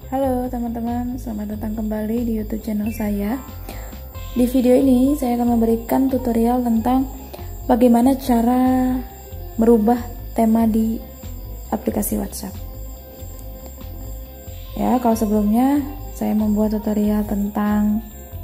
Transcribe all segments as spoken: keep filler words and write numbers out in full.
Halo teman-teman, selamat datang kembali di YouTube channel saya. Di video ini saya akan memberikan tutorial tentang bagaimana cara merubah tema di aplikasi WhatsApp. Ya, kalau sebelumnya saya membuat tutorial tentang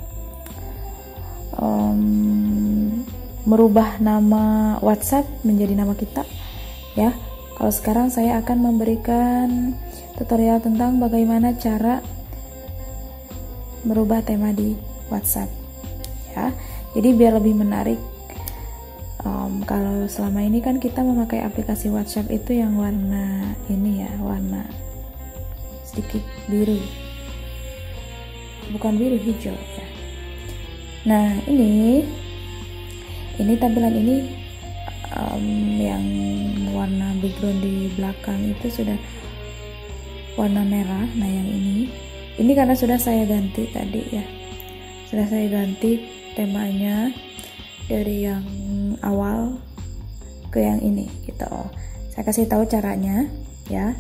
um, merubah nama WhatsApp menjadi nama kita, ya. Kalau sekarang saya akan memberikan tutorial tentang bagaimana cara merubah tema di WhatsApp, ya. Jadi biar lebih menarik, um, kalau selama ini kan kita memakai aplikasi WhatsApp itu yang warna ini ya, warna sedikit biru, bukan biru, hijau ya. Nah ini, ini tampilan ini um, yang warna background di belakang itu sudah warna merah. Nah yang ini ini karena sudah saya ganti tadi ya, sudah saya ganti temanya dari yang awal ke yang ini gitu. Saya kasih tahu caranya ya,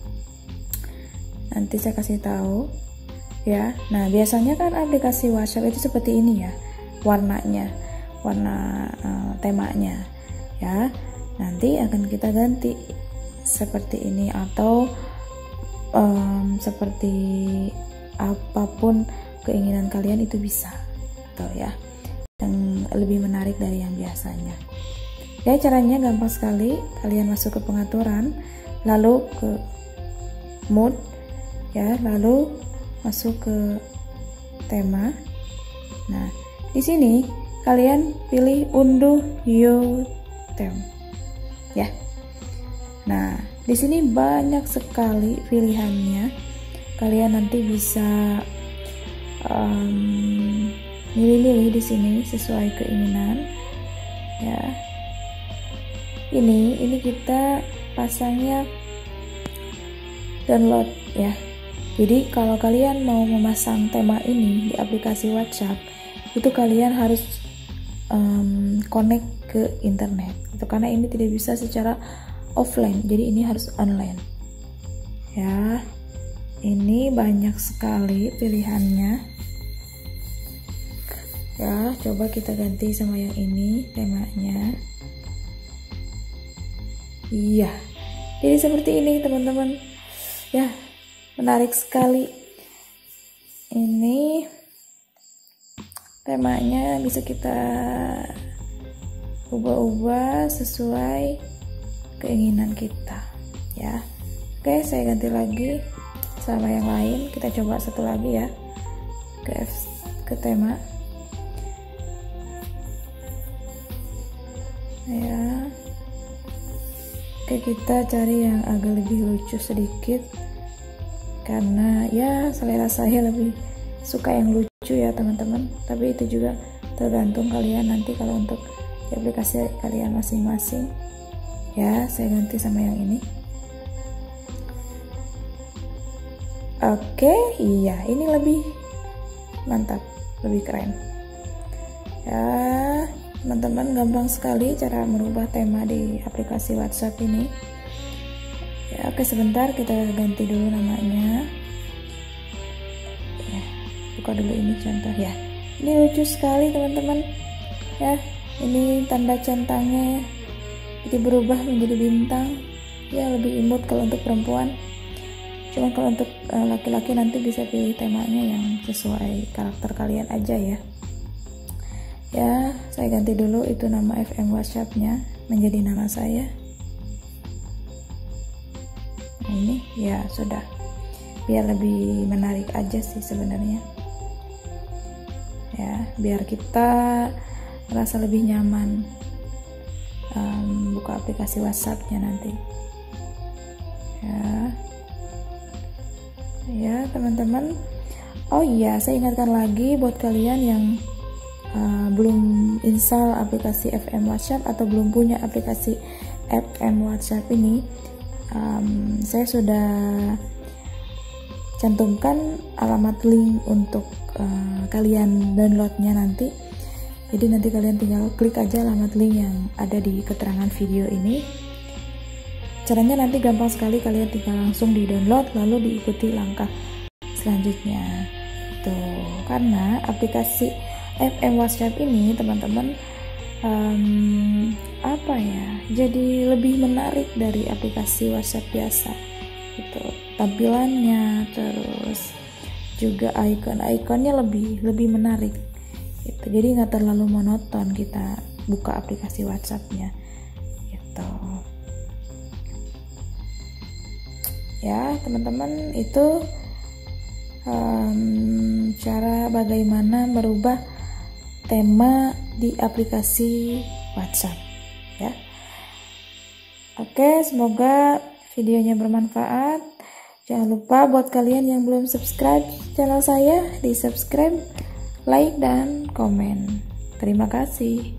nanti saya kasih tahu ya. Nah biasanya kan aplikasi WhatsApp itu seperti ini ya, warnanya, warna uh, temanya ya. Nanti akan kita ganti seperti ini, atau um, seperti apapun keinginan kalian itu bisa tuh ya, yang lebih menarik dari yang biasanya ya. Caranya gampang sekali, kalian masuk ke pengaturan, lalu ke mood ya, lalu masuk ke tema. Nah di sini kalian pilih unduh your theme ya. Nah di sini banyak sekali pilihannya, kalian nanti bisa um, milih-milih di sini sesuai keinginan ya. Ini ini kita pasangnya download ya. Jadi kalau kalian mau memasang tema ini di aplikasi WhatsApp, itu kalian harus um, connect ke internet itu, karena ini tidak bisa secara offline, jadi ini harus online ya. Ini banyak sekali pilihannya ya. Coba kita ganti sama yang ini temanya. Iya, jadi seperti ini teman-teman ya, menarik sekali. Ini temanya bisa kita ubah-ubah sesuai keinginan kita ya. Oke, saya ganti lagi sama yang lain. Kita coba satu lagi ya, ke F, ke tema ya. Oke, kita cari yang agak lebih lucu sedikit, karena ya selera saya lebih suka yang lucu ya teman-teman. Tapi itu juga tergantung kalian nanti kalau untuk di aplikasi kalian masing-masing ya. Saya ganti sama yang ini. Oke, iya ini lebih mantap, lebih keren ya teman-teman. Gampang sekali cara merubah tema di aplikasi WhatsApp ini ya. Oke, sebentar kita ganti dulu namanya ya. Buka dulu ini contoh ya. Ini lucu sekali teman-teman ya. Ini tanda centangnya jadi berubah menjadi bintang ya, lebih imut kalau untuk perempuan. Cuma kalau untuk laki-laki uh, nanti bisa pilih temanya yang sesuai karakter kalian aja ya. Ya, saya ganti dulu itu nama F M WhatsApp-nya menjadi nama saya. Nah, ini ya sudah, biar lebih menarik aja sih sebenarnya ya, biar kita merasa lebih nyaman um, buka aplikasi WhatsApp-nya nanti ya. Ya teman-teman, oh iya saya ingatkan lagi buat kalian yang uh, belum install aplikasi F M WhatsApp atau belum punya aplikasi F M WhatsApp ini, um, saya sudah cantumkan alamat link untuk uh, kalian downloadnya nanti. Jadi nanti kalian tinggal klik aja alamat link yang ada di keterangan video ini. Caranya nanti gampang sekali, kalian tinggal langsung di download lalu diikuti langkah selanjutnya. Tuh, karena aplikasi F M WhatsApp ini teman-teman um, apa ya, jadi lebih menarik dari aplikasi WhatsApp biasa gitu, tampilannya, terus juga icon-iconnya lebih lebih menarik gitu. Jadi nggak terlalu monoton kita buka aplikasi WhatsAppnya gitu ya teman-teman. Itu um, cara bagaimana merubah tema di aplikasi WhatsApp ya. Oke, semoga videonya bermanfaat. Jangan lupa buat kalian yang belum subscribe channel saya, di subscribe, like, dan komen. Terima kasih.